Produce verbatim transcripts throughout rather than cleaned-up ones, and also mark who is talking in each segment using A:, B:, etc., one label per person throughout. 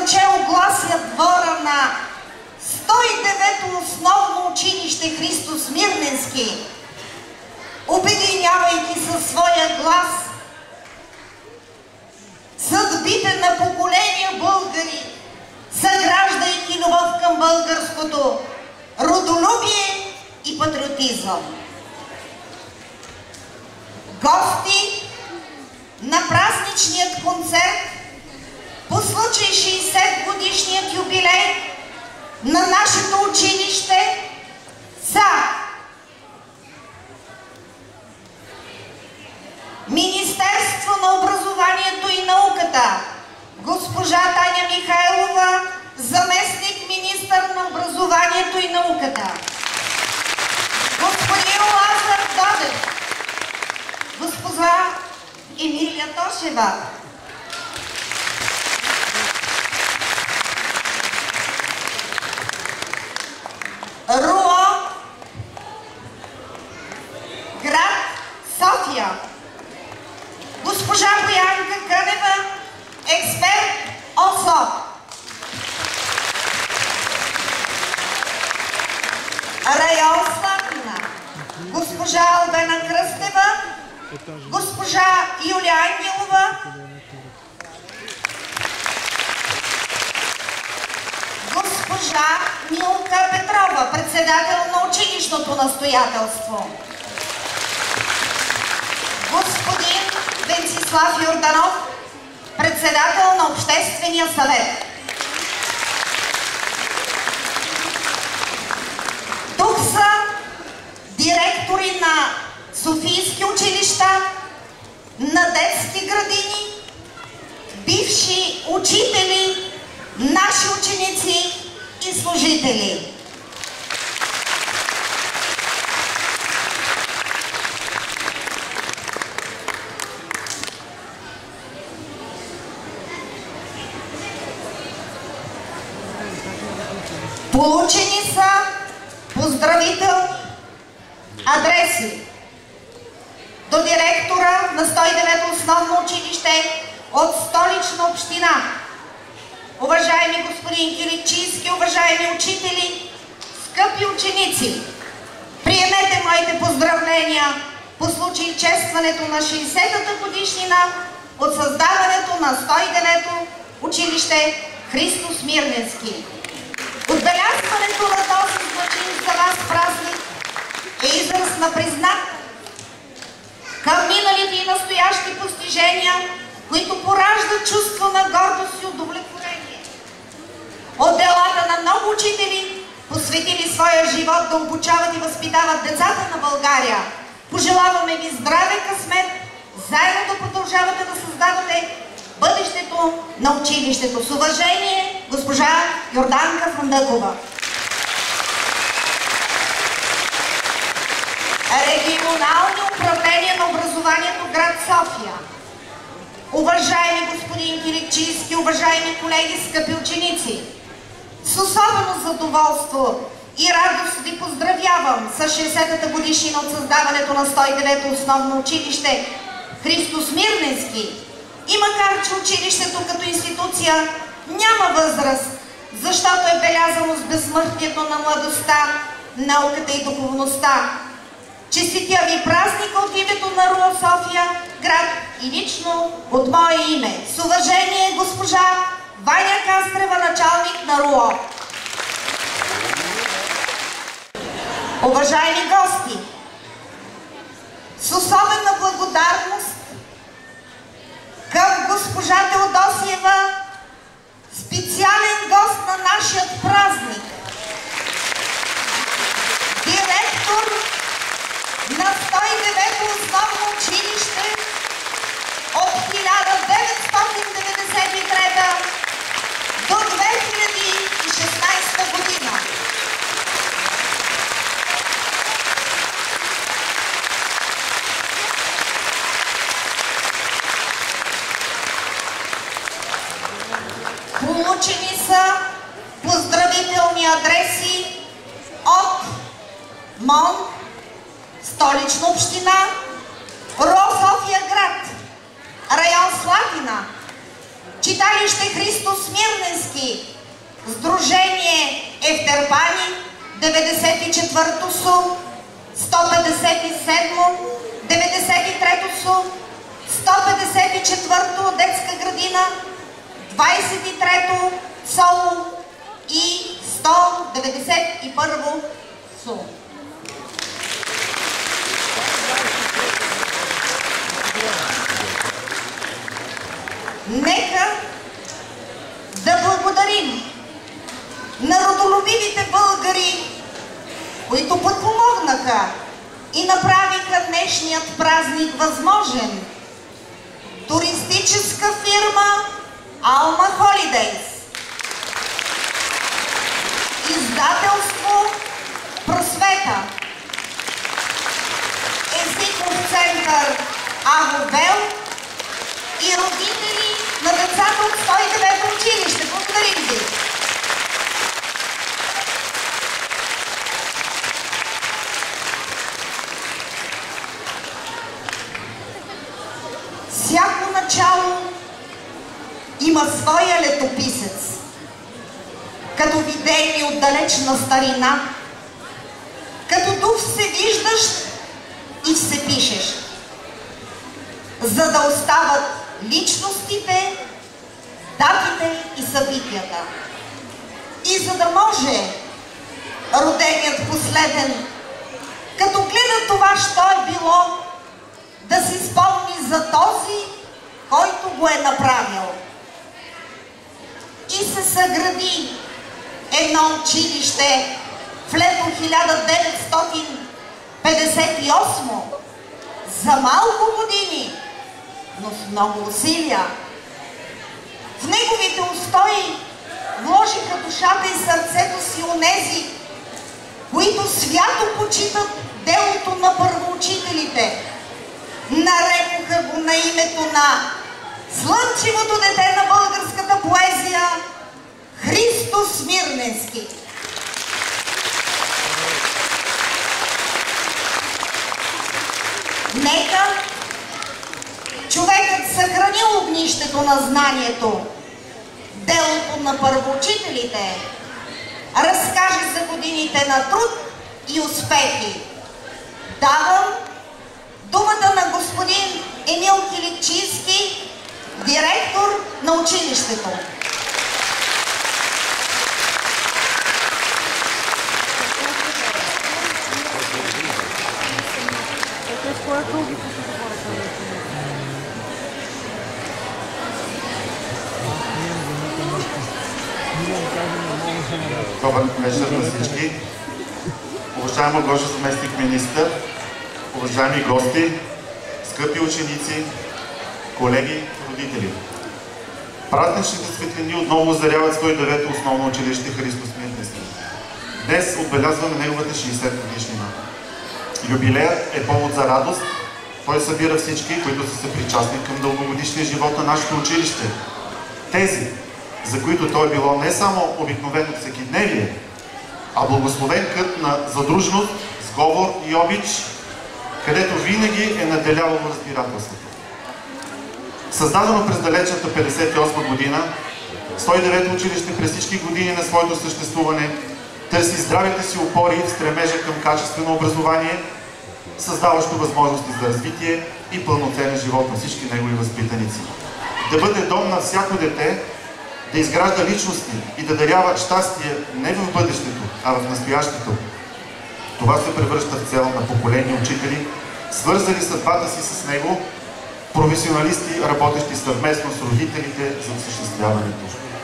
A: начало гласия двора на сто и девето основно училище Христо Смирненски, обединявайки със своя глас съдбите на поколения българи, съграждайки любов към българското родолюбие и патриотизъм. Гости на празничният концерт по случай шейсет годишният юбилей на нашето училище са Министерство на образованието и науката, госпожа Таня Михайлова, заместник министър на образованието и науката, господин Лазар Додев, госпожа Емилия Тошева, РУО, град София, госпожа Боянка Кънева, експерт ОСО, район Слатина, госпожа Албена Кръстева, госпожа Юлия Ангелова, госпожа Милка Петрова, председател на училищното настоятелство, господин Венцислав Йорданов, председател на Обществения съвет. Тук са директори на софийски училища, на детски градини, бивши учители, наши ученици и служители. Получени са поздравителни адреси до директора на сто и девето основно училище от Столична община. Уважаеми господин Киричийски, уважаеми учители, скъпи ученици, приемете моите поздравления по случай честването на шейсетата годишнина от създаването на сто и девето училище Христо Смирненски. Отбелязването на този значим за вас празник е израз на признак към миналите и настоящи постижения, които пораждат чувство на гордост и удовлетворение. От делата на много учители, посветили своя живот да обучават и възпитават децата на България, пожелаваме ви здраве, късмет, заедно да продължавате да създавате бъдещето на училището. С уважение, госпожа Йорданка Фандъкова. Регионални управления на образованието град София. Уважаеми господин Киричийски, уважаеми колеги, скъпи ученици, с особено задоволство и радост ви поздравявам с шейсетата годишнина от създаването на сто и девето основно училище Христо Смирненски. И макар че училището като институция няма възраст, защото е белязано с безсмъртието на младостта, науката и духовността, честитя ви празника от името на РУО София град и лично от мое име. С уважение, госпожа Ваня Кастрева, началник на РУО. Уважаеми гости, с особена благодарност към госпожа Теодосиева, специален гост на нашия празник, директор на сто и девето основно училище от хиляда деветстотин деветдесет и трета до две хиляди и шестнадесета година. Получени са поздравителни адреси от МОН, Столична община, РУО София град, район Слатина, Читалище Христо Смирненски, Сдружение Евтерпани, деветдесет и четвърто СУ, сто петдесет и седмо, деветдесет и трето СУ, сто петдесет и четвърто детска градина, двадесет и трето СОУ и сто деветдесет и първо СУ. Нека да благодарим на родолюбивите българи, които подпомогнаха и направиха днешният празник възможен. Туристическа фирма Alma Holidays, издателство Просвета, езиков център Агобел и родители на децата от сто и девето училище. Благодарим ви! Всяко начало има своя летописец, като видение от далечна старина, като дух се виждаш и се пишеш, за да остават личностите, датите и събитията. И за да може роденият последен, като гледа това, що е било, да си спомни за този, който го е направил. И се съгради едно училище в лето хиляда деветстотин петдесет и осмо за малко години, но с много усилия. В неговите устои вложиха душата и сърцето си онези, които свято почитат делото на първоучителите. Нарекоха го на името на слънчевото дете на българската поезия Христо Смирненски. Нека човекът съхрани огнището на знанието, делото на първоучителите, разкаже за годините на труд и успехи. Давам думата на господин Емил Киликчийски, директор на училището.
B: Добър вечер на всички. Уважаема госпожо заместник министър, уважаеми гости, скъпи ученици, колеги, родители. Празничните светлини отново озаряват сто и девето основно училище Христо Смирненски. Днес отбелязваме неговата шейсета годишнина. Юбилеят е повод за радост. Той събира всички, които са съпричастни към дългогодишния живот на нашето училище. Тези, за които той е било не само обикновено всекидневие, а благословен кът на задружност, сговор и обич, където винаги е наделявало разбирателството. Създадено през далечната петдесет и осма година, сто и девето училище през всички години на своето съществуване търси здравите си опори в стремежа към качествено образование, създаващо възможности за развитие и пълноценен живот на всички негови възпитаници. Да бъде дом на всяко дете, да изгражда личности и да дарява щастие не в бъдещето, а в настоящето. Това се превръща в цел на поколения учители, свързали съдбата си с него, професионалисти, работещи съвместно с родителите за осъществяването.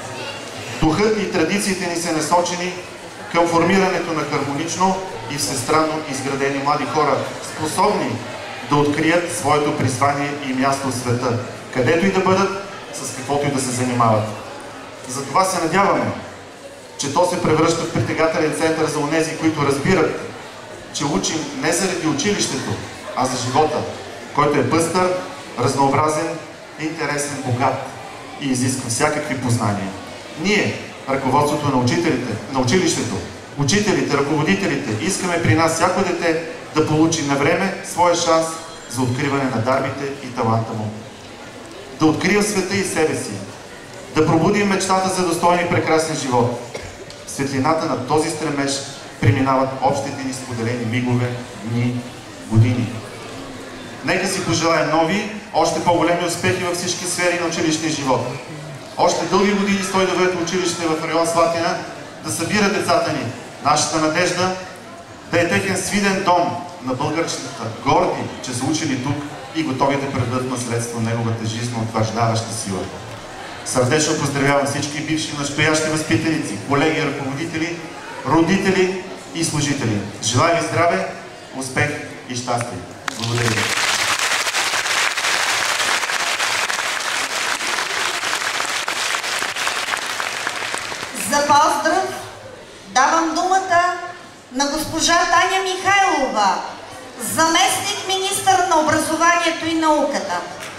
B: Духът и традициите ни са насочени към формирането на хармонично и всестранно изградени млади хора, способни да открият своето призвание и място в света, където и да бъдат, с каквото и да се занимават. Затова се надяваме, че то се превръща в притегателен център за онези, които разбират, че учим не заради училището, а за живота, който е пъстър, разнообразен, интересен, богат и изисква всякакви познания. Ние, ръководството на учителите, на училището, учителите, ръководителите, искаме при нас всяко дете да получи на време своя шанс за откриване на дарбите и таланта му. Да открие света и себе си, да пробудим мечтата за достоен и прекрасен живот. В светлината на този стремеж преминават общите ни споделени мигове, дни, години. Нека си пожелаем нови, още по-големи успехи във всички сфери на училищния живот. Още дълги години сто и девето училище в район Слатина да събира децата ни. Нашата надежда да е техен свиден дом на българчетата, горди, че са учили тук и готови да предадат наследство неговата жизнеутвърждаваща сила. Сърдечно поздравявам всички бивши настоящи възпитаници, колеги, ръководители, родители и служители. Желая ви здраве, успех и щастие. Благодаря ви.
A: За поздрав давам думата на госпожа Таня Михайлова, заместник министър на образованието и науката.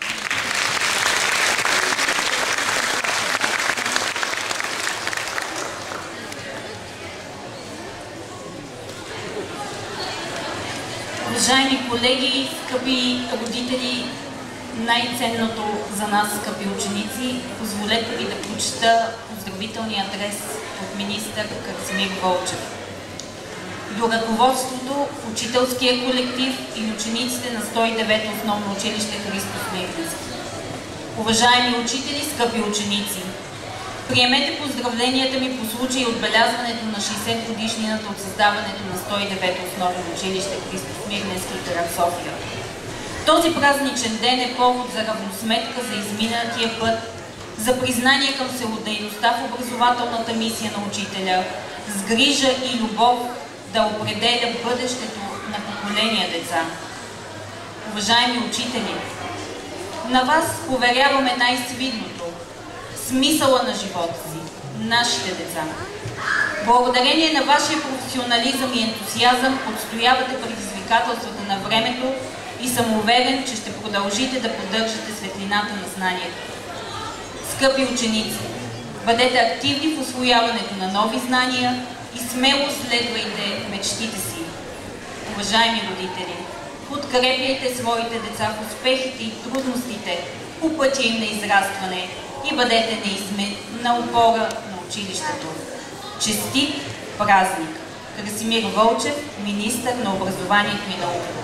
C: Уважаеми колеги, скъпи родители, най-ценното за нас, скъпи ученици, позволете ви да прочета поздравителния адрес от министър Красимир Вълчев. До ръководството, учителския колектив и учениците на сто и девето основно училище Христо Смирненски. Уважаеми учители, скъпи ученици, приемете поздравленията ми по случай отбелязването на шейсет годишнината от създаването на сто и девето основно училище Христо Смирненски, град София. Този празничен ден е повод за равносметка за изминатия път, за признание към всеотдайността в образователната мисия на учителя, с грижа и любов да определя бъдещето на поколения деца. Уважаеми учители, на вас поверяваме най-свидното, смисъла на живота си, нашите деца. Благодарение на вашия професионализъм и ентусиазъм отстоявате предизвикателствата на времето и съм уверен, че ще продължите да поддържате светлината на знанието. Скъпи ученици, бъдете активни в усвояването на нови знания и смело следвайте мечтите си. Уважаеми родители, подкрепяйте своите деца в успехите и трудностите по пътя им на израстване и бъдете неизменна опора на училището. Честит празник! Красимир Вълчев, министър на образованието и науката.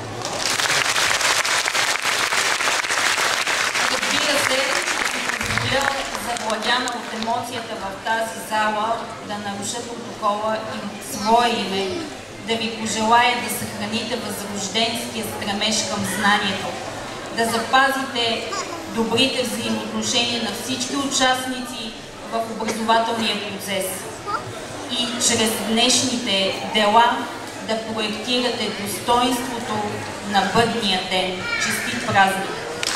C: Разбира се, ще си позволя, завладяна от емоцията в тази зала, да наруша протокола и от свое име да ви пожелая да съхраните възрожденския стремеж към знанието, да запазите добрите взаимоотношения на всички участници в образователния процес и чрез днешните дела да проектирате достоинството на бъдния ден. Честит празник!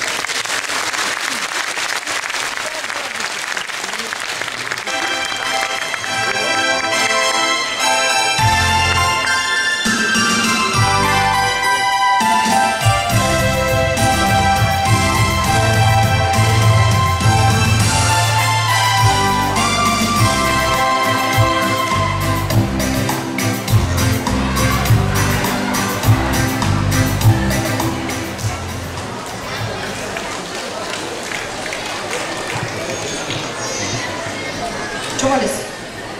A: Чували се?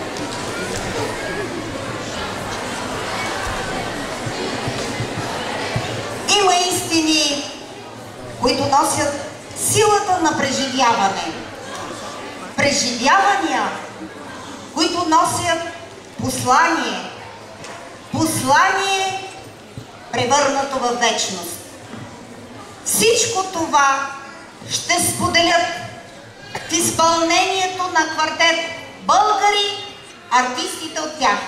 A: Има истини, които носят силата на преживяване. Преживявания, които носят послание. Послание, превърнато във вечност. Всичко това ще споделят в изпълнението на квартет българи, артистите от тях.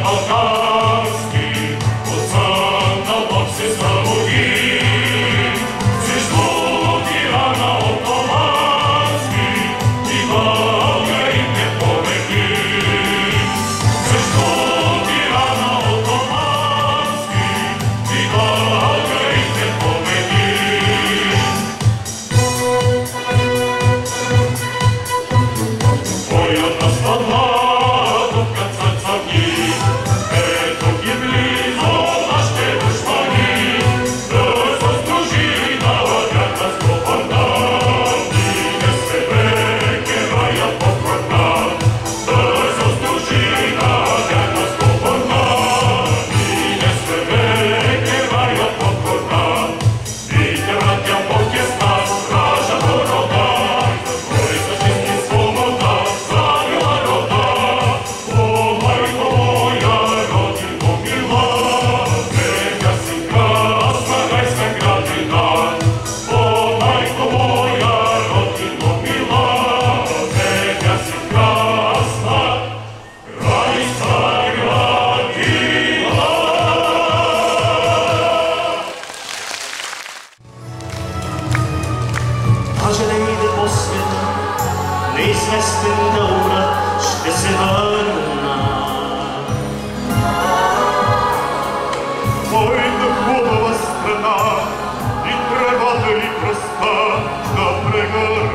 D: неизвестен ура ще се върна.
B: Моята хубава страна, и тревата и кръста на брега